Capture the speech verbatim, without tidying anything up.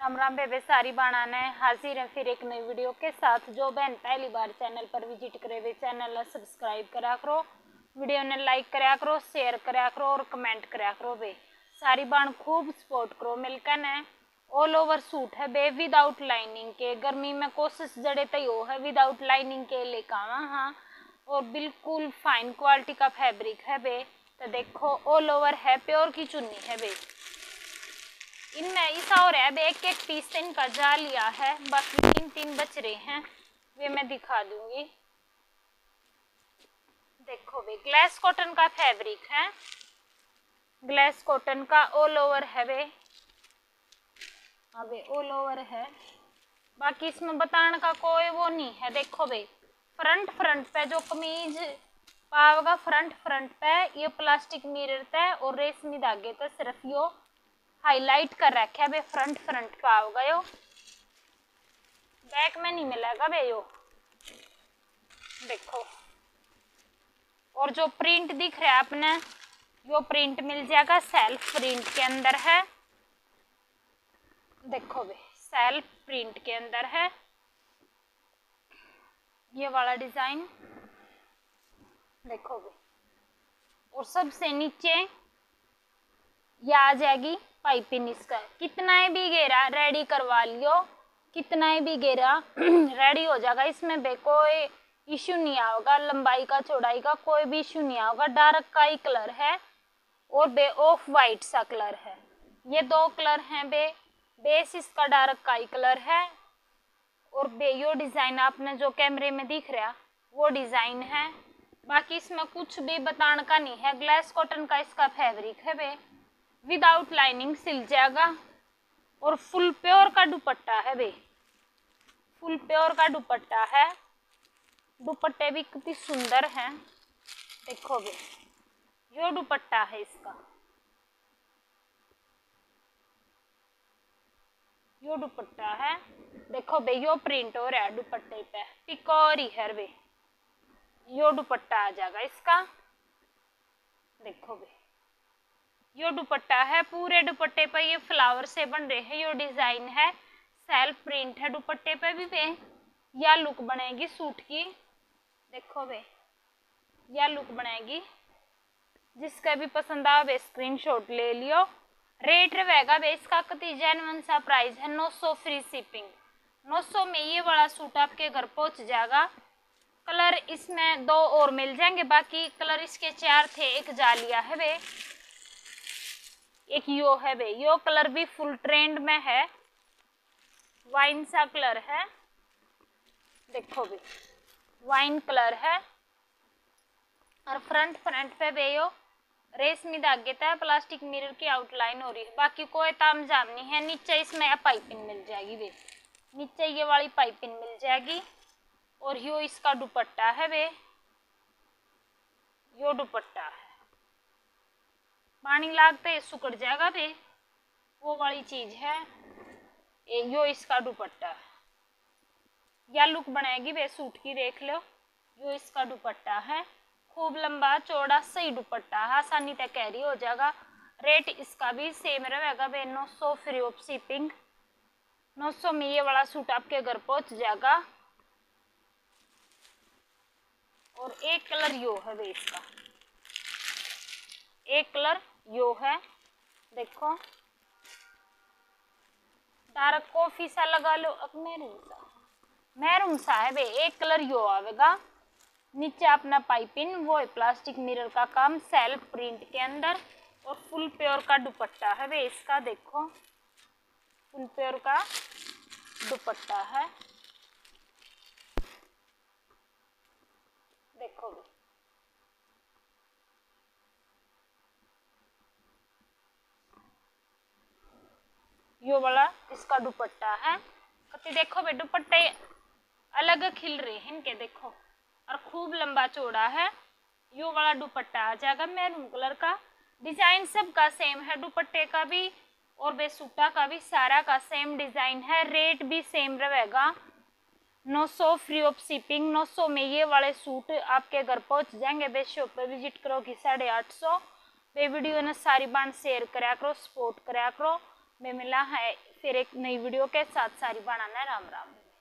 राम राम बेबे सारी बाणा ने हाजिर है फिर एक नई वीडियो के साथ। जो बहन पहली बार चैनल पर विजिट करे वे चैनल ने सब्सक्राइब करा करो, वीडियो ने लाइक करा करो, शेयर करा करो और कमेंट करा करो। बे सारी बाण खूब सपोर्ट करो मिलकर ने। ऑल ओवर सूट है बे विदाउट लाइनिंग के, गर्मी में कोशिश जड़े तय है विदाउट लाइनिंग के लेकर आवा हाँ। और बिल्कुल फाइन क्वालिटी का फैब्रिक है बे। तो देखो ऑल ओवर है, प्योर की चुन्नी है बे। इनमें ऐसा हो रहा है बे एक एक पीस इनका जा लिया है, बाकी तीन तीन बच रहे हैं, वे मैं दिखा दूंगी। देखो बे ग्लास कॉटन का फैब्रिक है, ग्लास कॉटन का ऑल ओवर है बे। हाँ बे ऑल ओवर है, बाकी इसमें बताने का कोई वो नहीं है। देखो बे फ्रंट फ्रंट पे जो कमीज पावगा, फ्रंट फ्रंट पे ये प्लास्टिक मिरर है और रेशमी धागे तो सिर्फ यो हाईलाइट कर रखा है बे। फ्रंट फ्रंट पे आओगा यो, बैक में नहीं मिलेगा बे यो। देखो और जो प्रिंट दिख रहा है अपने, यो प्रिंट मिल जाएगा सेल्फ प्रिंट के अंदर है। देखो बे सेल्फ प्रिंट के अंदर है ये वाला डिजाइन। देखो बे और सबसे नीचे ये आ जाएगी पाइपिंग। इसका कितना ही भी घेरा रेडी करवा लियो, कितना ही भी घेरा रेडी हो जाएगा। इसमें बे कोई इश्यू नहीं आओगा, लंबाई का चौड़ाई का कोई भी इश्यू नहीं आओगा। डार्क का ही कलर है और बे ऑफ वाइट सा कलर है, ये दो कलर हैं बे। बेस इसका डार्क का ही कलर है और बे यो डिजाइन आपने जो कैमरे में दिख रहा वो डिजाइन है। बाकी इसमें कुछ भी बताने का नहीं है। ग्लास कॉटन का इसका फैब्रिक है बे, विदाउट लाइनिंग सिल जाएगा और फुल प्योर का दुपट्टा है बे, फुल प्योर का दुपट्टा है। दुपट्टे भी कितनी सुंदर हैं, देखो बे यो दुपट्टा है इसका, यो दुपट्टा है। देखो बे यो प्रिंट हो रहा है दुपट्टे पे, पिकोरी है बे। यो दुपट्टा आ जाएगा इसका। देखो बे यो दुपट्टा है, पूरे दुपट्टे पे ये फ्लावर से बन रहे हैं। यो डिजाइन है, सेल्फ प्रिंट है दुपट्टे पे भी बे। या लुक बनेगी सूट की। देखो बे या लुक बनेगी, जिसका भी पसंद आवे स्क्रीनशॉट ले लियो। रेट रहेगा बे इसका कति जेन्युइन सा प्राइस है नौ सौ फ्री शिपिंग। नौ सौ में ये वाला सूट आपके घर पहुंच जाएगा। कलर इसमें दो और मिल जाएंगे, बाकी कलर इसके चार थे, एक जालिया है बे, एक यो है बे। यो कलर भी फुल ट्रेंड में है, वाइन सा कलर है। देखो बे वाइन कलर है और फ्रंट फ्रंट पे बे यो रेशमी धागे था, प्लास्टिक मिरर की आउटलाइन हो रही है। बाकी कोई ताम जाम नहीं है। नीचे इसमें पाइपिंग मिल जाएगी बे, नीचे ये वाली पाइपिंग मिल जाएगी और यो इसका दुपट्टा है बे। यो दुपट्टा है, पानी लागते ही सुकड़ जाएगा बे, वो वाली चीज है। ए, यो इसका दुपट्टा है, या लुक बनेगी बे सूट की, देख लो। यो इसका दुपट्टा है, खूब लंबा चौड़ा सही दुपट्टा है, आसानी तक कैरी हो जाएगा। रेट इसका भी सेम रहेगा बे, नौ सौ फ्री ऑफ शिपिंग। नौ सौ में ये वाला सूट आपके घर पहुंच जाएगा। और एक कलर यो है बे इसका, एक कलर यो है। देखो डार्क कॉफी सा लगा लो, अब मैरून सा मैरून सा है बे। एक कलर यो आवेगा। नीचे अपना पाइपिंग वो है प्लास्टिक मिरर का काम, सेल्फ प्रिंट के अंदर और फुल प्योर का दुपट्टा है बे इसका। देखो फुल प्योर का दुपट्टा है। देखो बे यो वाला इसका दुपट्टा है। कति देखो बे दुपट्टे अलग खिल रहे हैं इनके, देखो और खूब लंबा चौड़ा है। यो वाला दुपट्टा आ जाएगा मैरून कलर का। डिजाइन सबका सेम है, दुपट्टे का भी और बे सूटा का भी सारा का सेम डिजाइन है। रेट भी सेम रहेगा, नौ सौ फ्री ऑफ शिपिंग। नौ सौ में ये वाले सूट आपके घर पहुंच जाएंगे बे। शॉप पे विजिट करोगी साढ़े आठ सौ। बे वीडियो ने सारी बात शेयर करा करो, सपोर्ट करा करो। मैं मिला है फिर एक नई वीडियो के साथ। सारी बनाना। राम राम।